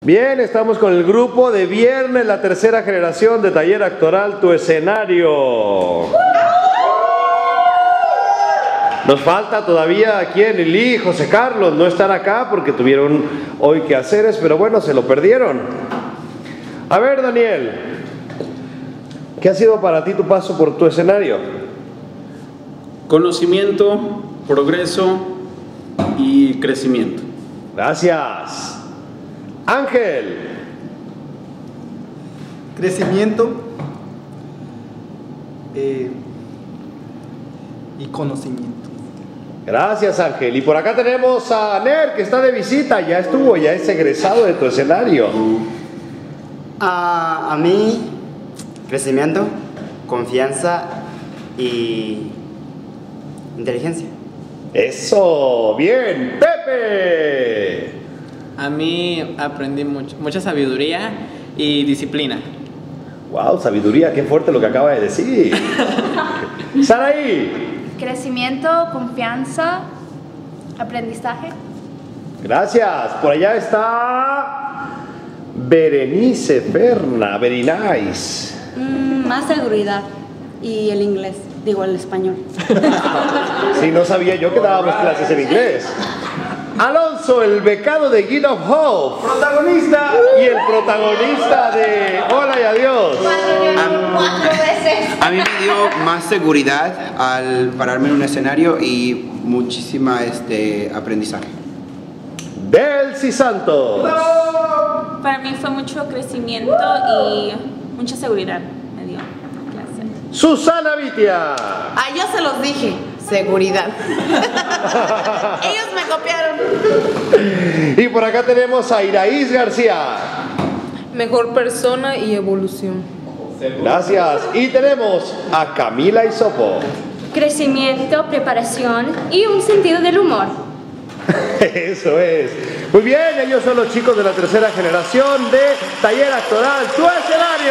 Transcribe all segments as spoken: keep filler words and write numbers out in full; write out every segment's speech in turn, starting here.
Bien, estamos con el grupo de viernes, la tercera generación de Taller Actoral Tu Escenario. Nos falta todavía aquí en Lili, José Carlos, no están acá porque tuvieron hoy quehaceres, pero bueno, se lo perdieron. A ver, Daniel, ¿qué ha sido para ti tu paso por Tu Escenario? Conocimiento, progreso y crecimiento. Gracias. Ángel. Crecimiento eh, y conocimiento. Gracias, Ángel. Y por acá tenemos a Ner, que está de visita, ya estuvo, ya es egresado de Tu Escenario. A, a mí, crecimiento, confianza y inteligencia. Eso, bien. Pepe. A mí aprendí mucho, mucha sabiduría y disciplina. Wow, sabiduría, qué fuerte lo que acaba de decir. Saraí. Crecimiento, confianza, aprendizaje. Gracias. Por allá está Berenice Ferna, very nice. Mm, más seguridad y el inglés, digo el español. Sí, no sabía yo que dábamos clases en inglés. Alonso, el becado de Guild of Hope, protagonista y el protagonista de Hola y Adiós. Cuatro veces. A mí me dio más seguridad al pararme en un escenario y muchísima este, aprendizaje. Delcy Santos. Para mí fue mucho crecimiento y mucha seguridad me dio clase. Susana Vitia. Ah, yo se los dije, seguridad. Ellos me copiaron. Y por acá tenemos a Iraís García. Mejor persona y evolución. Gracias. Y tenemos a Camila Isopo. Crecimiento, preparación y un sentido del humor. Eso es. Muy bien, ellos son los chicos de la tercera generación de Taller Actoral Tu Escenario.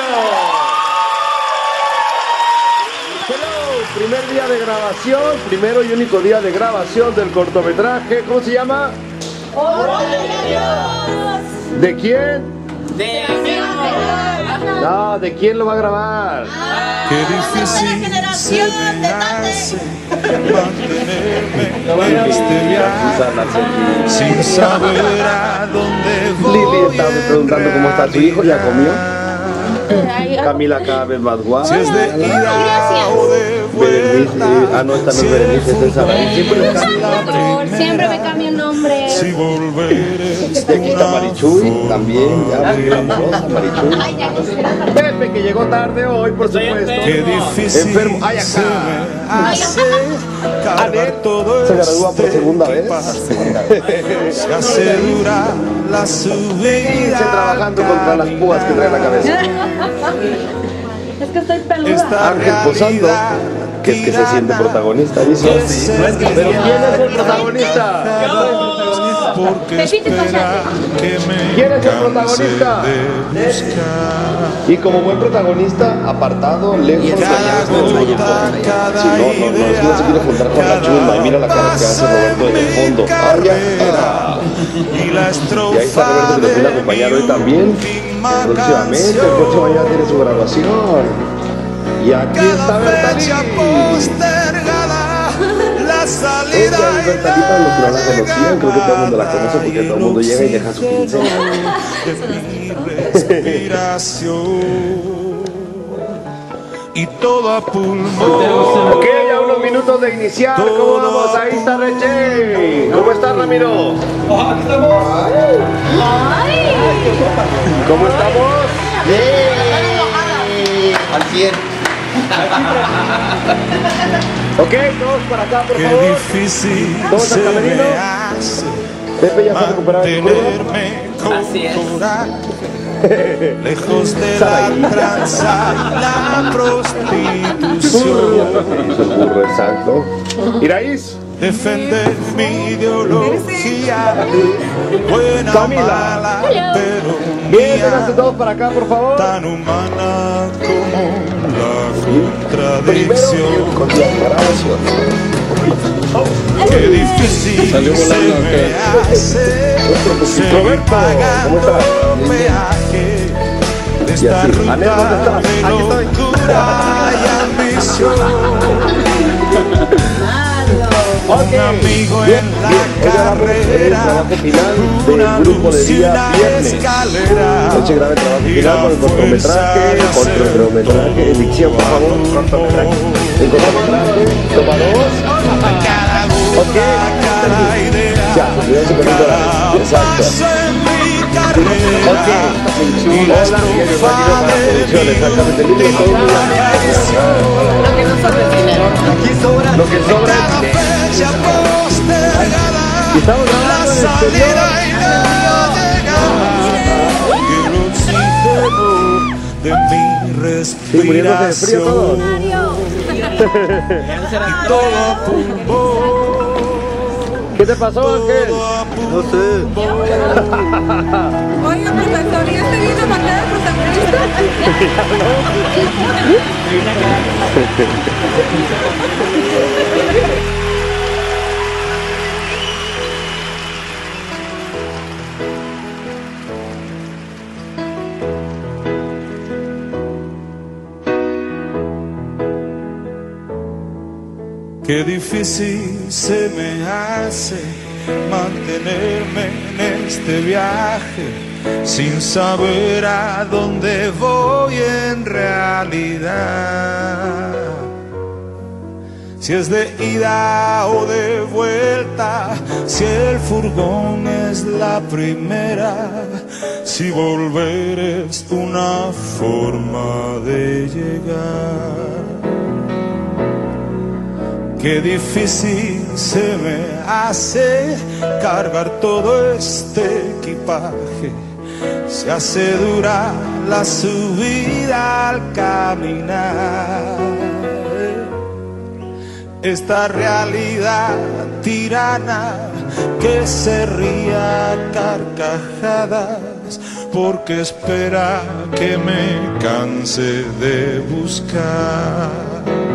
Hello, primer día de grabación, primero y único día de grabación del cortometraje. ¿Cómo se llama? ¡Hola y Adiós! ¿De quién? De No, ¿de quién lo va a grabar? Qué difícil se me hace mantenerme en este viaje sin saber a dónde voy. Lili estaba preguntando cómo está su hijo, ¿ya comió? Camila cada vez más guapa. Si es de ida o de Berenice, ah no, esta no es Berenice, esta es Saraí. Siempre le cambia. Siempre me cambia el nombre. si volveré. Y aquí está Marichuy, también, ya muy famosa Marichuy. Pepe, que llegó tarde hoy, por supuesto. Qué difícil Enfermo. Ay, se acá. me hace cargar todo Se gradúa por este segunda vez. se hace dura la Sigue subida. trabajando contra las púas que trae en la cabeza. Es que estoy peluda. Esta Ángel posando, que es que se siente protagonista, dice. Pero ¿quién es el protagonista? Porque Pepito, espera que me ¿Quién es el protagonista? canse de buscar. Y como buen protagonista, apartado, lejos de Cada gota, cada Si no, no, no, es que no se quiere juntar con la chusma. Y mira la cara que hace Roberto en el fondo. ¡Ah, ya! Ah. Y la Y ahí está Roberto estrofa que nos viene a acompañar hoy también. Próximamente, el próximo ya tiene su grabación. Y aquí está Bertalí. postergada, la salida. Ella es Bertalí para los que no la conocían. Creo que todo el mundo la conoce porque todo el mundo llega y deja su pincel. Respiración y todo a pulmón. Ok, ya unos minutos de iniciar. ¿Cómo vamos? Ahí está Reche. ¿Cómo estás, Ramiro? Aquí estamos. ¿Cómo estamos? Al cien. Ok, todos para acá, por Qué favor. difícil Todos al se camerino. me hace Pepe ya está recuperado de su curva. mantenerme con Así es. coraje, lejos de la tranza y la prostitución. Burro, exacto. Iraís. Defender mi ideología, buena, Camila. mala, pero Bien, vénganse mía, todos para acá, por favor. tan humana como la Primero, contradicción. con la grabación. Qué difícil Salió volando, se ok. me hace seguir Roberto, ¿cómo pagando estás? peaje de Y esta así, ruta Anel, ¿dónde estás? de Aquí estoy. locura y ambición. Ok, Un amigo bien, en la bien. Hoy grabamos el carrera, trabajo final una del grupo de luz y día una viernes. escalera, Noche graba el trabajo y final la con el fuerza cortometraje, de con el hacer cortometraje, todo dicción, por favor, a cortometraje. pulmón. Encontramos toma dos. Cada Ok. gota, cada idea, Ya, cuidado con el cada dólar. Exacto. paso en mi carrera, Ok. y la Hola, Miguel, estrofa bienvenido para la de producción, mi exactamente, libre de todo última mundo. canción. Lo que no sobra es dinero. Aquí sobra. Lo que sobra Cada es fecha postergada, Y estamos grabando la en el salida y la llegada, y el oxígeno de mi Sí, muriéndose de frío todos. respiración. Y todo a pulmón, ¿Qué te pasó, Ángel? todo a No sé. Oiga, profesor, ¿ya está bien amarrada el protagonista? Qué difícil se me hace mantenerme en este viaje sin saber a dónde voy en realidad. Si es de ida o de vuelta, si el furgón es la primera, si volver es una forma de llegar. Qué difícil se me hace cargar todo este equipaje. Se hace dura la subida al caminar. Esta realidad tirana que se ría a carcajadas porque espera que me canse de buscar.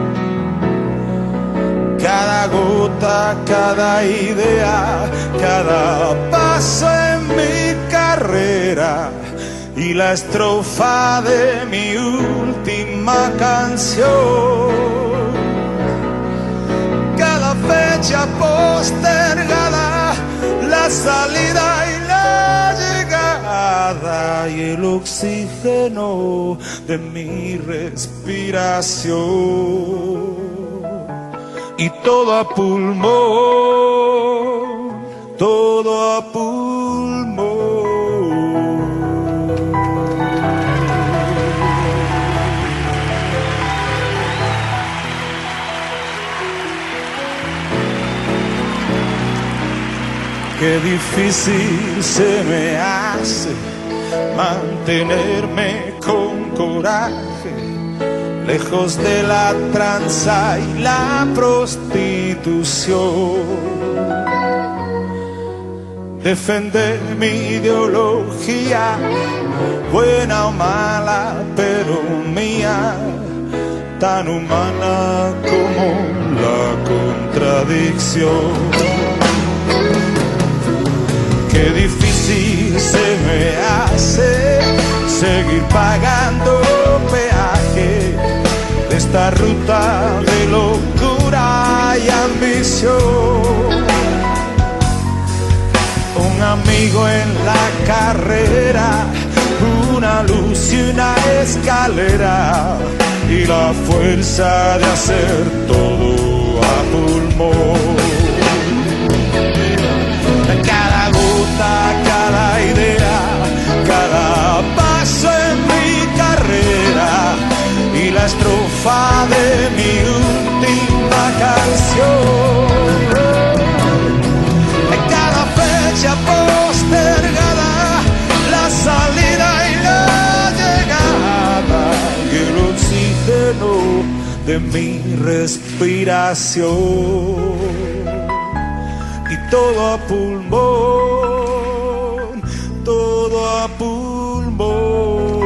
Cada gota, cada idea, cada paso en mi carrera y la estrofa de mi última canción. Cada fecha postergada, la salida y la llegada y el oxígeno de mi respiración. Y todo a pulmón, todo a pulmón. Qué difícil se me hace mantenerme con coraje, lejos de la tranza y la prostitución. Defender mi ideología, buena o mala, pero mía, tan humana como la contradicción. Qué difícil se me hace seguir pagando peaje de esta ruta de locura y ambición. Un amigo en la carrera, una luz y una escalera y la fuerza de hacer todo a pulmón. Cada gota, cada idea, cada paso en mi carrera y la estrofa de mi última canción. Cada fecha postergada, la salida y la llegada y el oxígeno de mi respiración. Y todo a pulmón, todo a pulmón.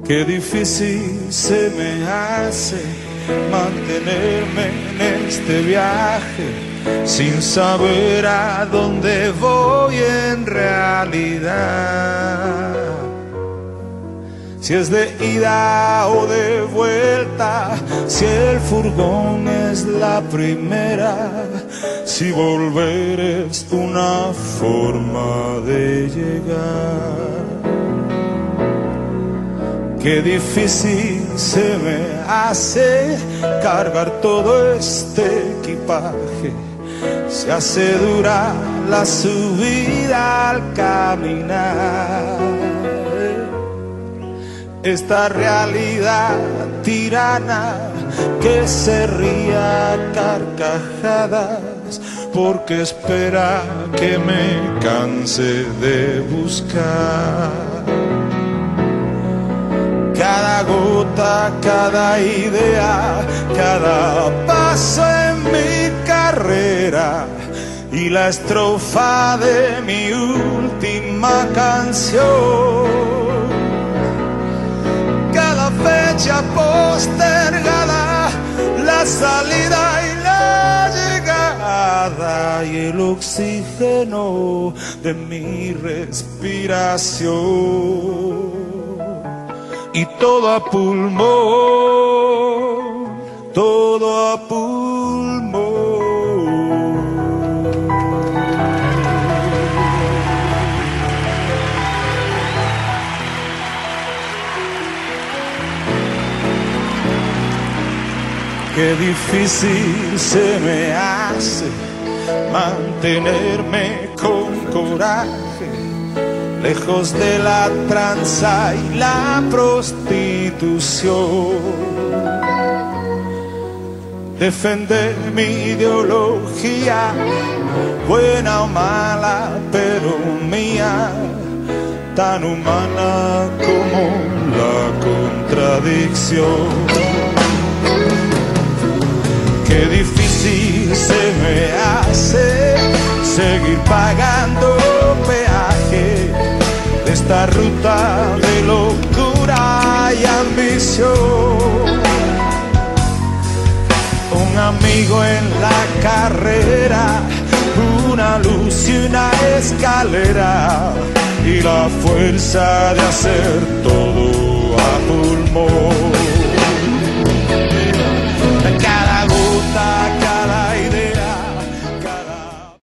Qué difícil se me hace mantenerme en este viaje sin saber a dónde voy en realidad. Si es de ida o de vuelta, si el furgón es la primera, si volver es una forma de llegar. Qué difícil se me hace cargar todo este equipaje. Se hace dura la subida al caminar. Esta realidad tirana que se ría a carcajadas porque espera que me canse de buscar. Cada gota, cada idea, cada paso en mi carrera y la estrofa de mi última canción. Cada fecha postergada, la salida y la llegada y el oxígeno de mi respiración. Y todo a pulmón, todo a pulmón. Qué difícil se me hace mantenerme con coraje, lejos de la tranza y la prostitución. Defender mi ideología, buena o mala, pero mía, tan humana como la contradicción. Qué difícil se me hace seguir pagando peaje de esta ruta de locura y ambición. Un amigo en la carrera, una luz y una escalera y la fuerza de hacer todo a pulmón.